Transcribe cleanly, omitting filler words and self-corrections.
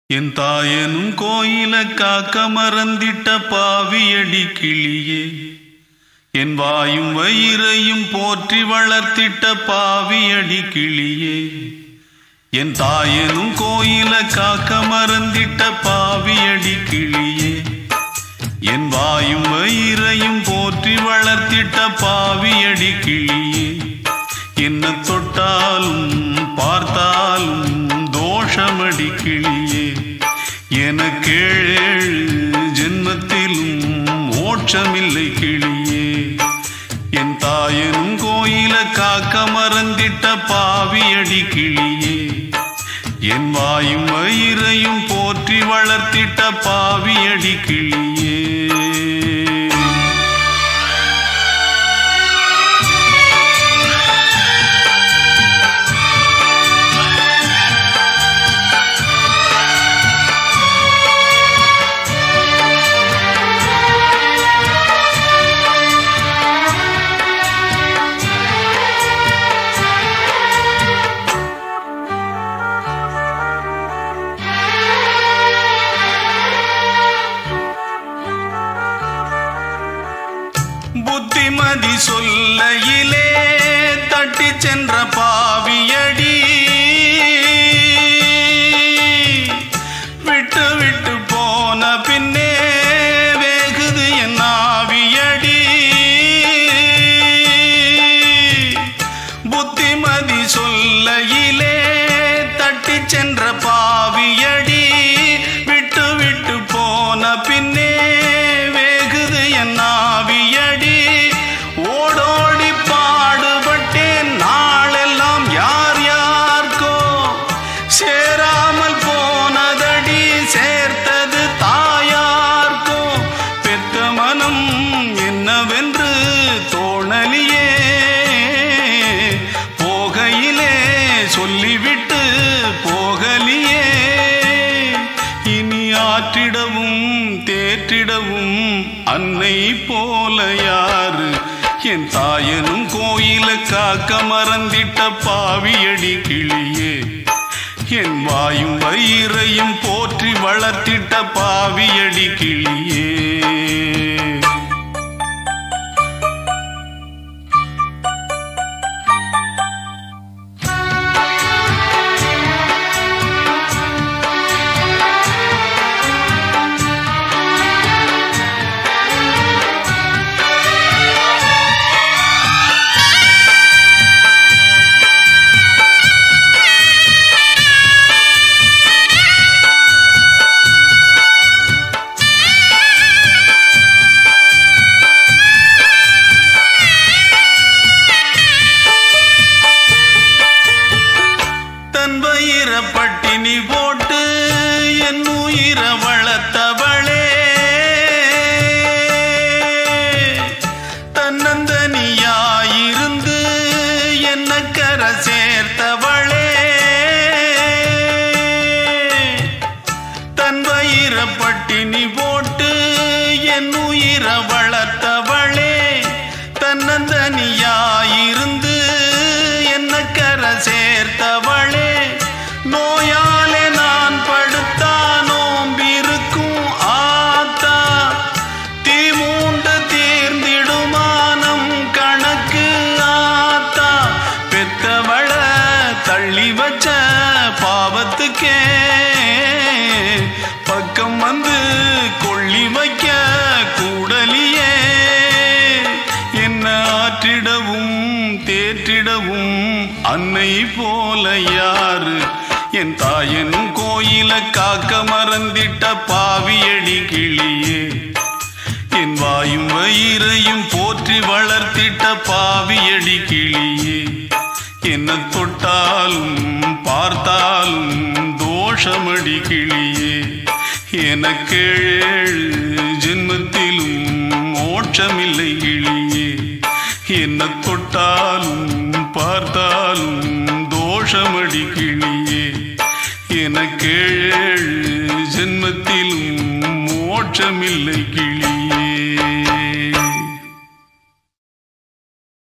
என் தாயனும் கோயில காக்க மறந்திட்ட பாவியடி கிளியே, என் வாயும் வயிறையும் போற்றி வளர்த்திட்ட பாவியடி கிளியே. என் தாயனும் கோயில காக்க மறந்திட்ட பாவியடி கிளியே, என் வாயும் வயிறையும் போற்றி வளர்த்திட்ட பாவியடி கிளியே. என்ன தொட்டாலும் பார்த்தாலும் தோஷமடி கிளியே, எனக்கேழு ஜென்மத்திலும் மோட்சமில்லை கிளியே. என் தாயனும் கோயில காக்க மறந்திட்ட பாவியடி கிளியே, என் வாயும் வயிறையும் போற்றி வளர்த்திட்ட பாவியடி கிளியே. புத்திமதி சொல்லையிலே தட்டி சென்ற பாவியடி, விட்டு விட்டு போன பின்னே வேகுது என் ஆவியடி. புத்திமதி சொல்லையிலே தட்டி சென்ற பாவியடி, விட்டு விட்டு போன பின்னே வேகுது என் ஆவியடி. ஓடோடி பாடுபட்டேன் நாளெல்லாம் யார் யார்க்கோ, சேராமல் போனதடி சேர்த்தது தாயார்க்கோ. பெத்த மனம் என்னவென்று தோணலியே, போகையிலே சொல்லிவிட்டு போகலியே. இனி ஆற்றிடவும் தேற்றிடவும் அன்னை போல யாரு, என் தாயனும் கோயில காக்க மறந்திட்ட பாவியடி கிளியே, என் வாயும் வயிறையும் போற்றி வளர்த்திட்ட பாவியடி கிளியே. பட்டினி போட்டு என் உயிர வளர்த்தவளே, தன்னந்தனியாயிருந்து என்ன கரை சேர்த்தவளே. தன் வயிற பட்டினி போட்டு என் உயிர வளர்த்தவளே, தன்னந்தனியாயிருந்து என்ன கரை சேர்த்தவளே. நோயாலே நான் படுத்தா நோம்பிருக்கும் ஆத்தா, தீ மூண்டு தீர்ந்திடுமானம் கணக்கு ஆத்தா. பெத்தவள தள்ளி வச்ச பாவத்துக்கே பக்கம் வந்து கொள்ளி வைக்க கூடலியே. என்ன ஆற்றிடவும் தேற்றிடவும் அன்னை போல யாரு, என் தாயனும் கோயில காக்க மறந்திட்ட பாவியடி கிளியே, என் வாயும் வயிறையும் போற்றி வளர்த்திட்ட பாவியடி கிளியே. என்ன தொட்டாலும் பார்த்தாலும் தோஷமடி கிளியே, எனக்கேழு ஜென்மத்திலும் மோட்சமில்லை கிளியே. என்ன தொட்டாலும் பார்த்தாலும் தோஷமடி கிளியே, எனக்கேழு ஜென்மத்திலும் மோட்சமில்லை கிளியே.